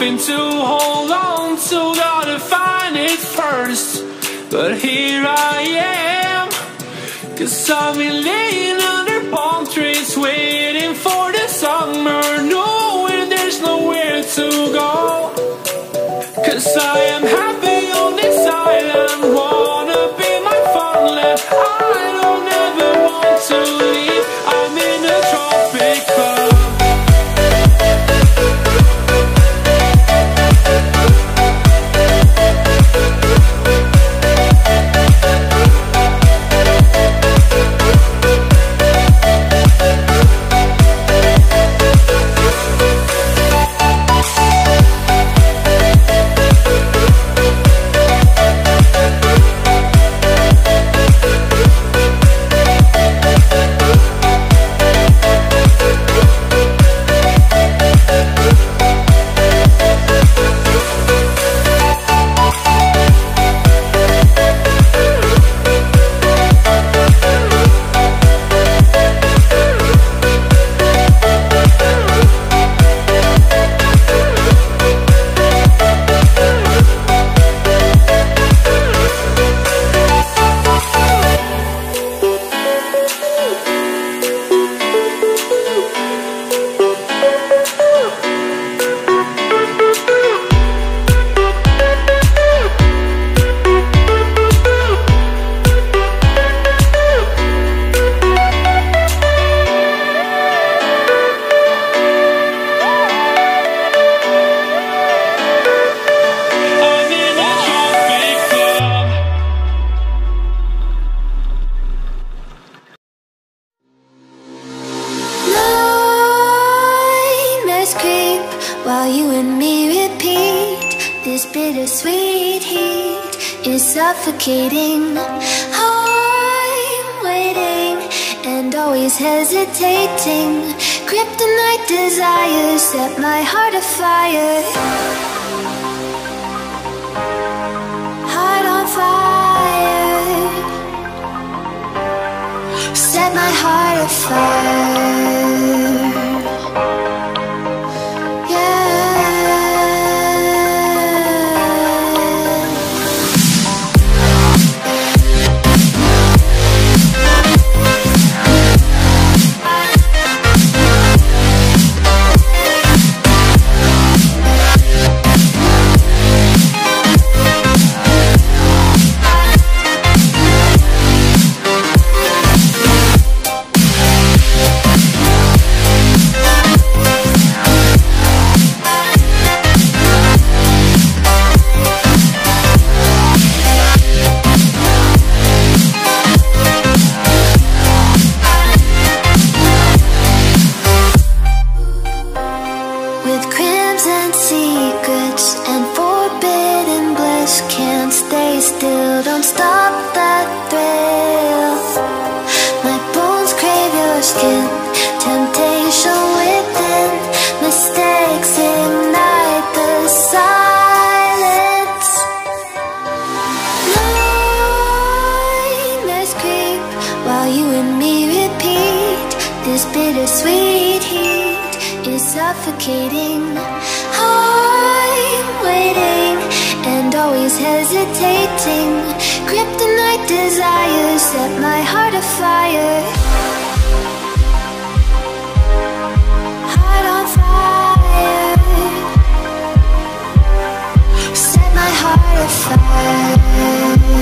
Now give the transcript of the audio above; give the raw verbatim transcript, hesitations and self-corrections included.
something to hold on to, gotta find it first. But here I am, 'cause I've been laying under palm trees, waiting for the summer, knowing there's nowhere to go. 'Cause I am happy on this island, wanna be my farmland. I don't ever want to leave, I'm in a tropic club. While you and me repeat, this bittersweet heat is suffocating. I'm waiting and always hesitating. Kryptonite desires set my heart afire. Heart on fire. Set my heart afire. Don't stop that thrill. My bones crave your skin. Temptation within. Mistakes ignite the silence. Nightmares creep while you and me repeat. This bittersweet heat is suffocating. I'm waiting and always hesitating. Kryptonite desires set my heart afire. Heart on fire. Set my heart afire.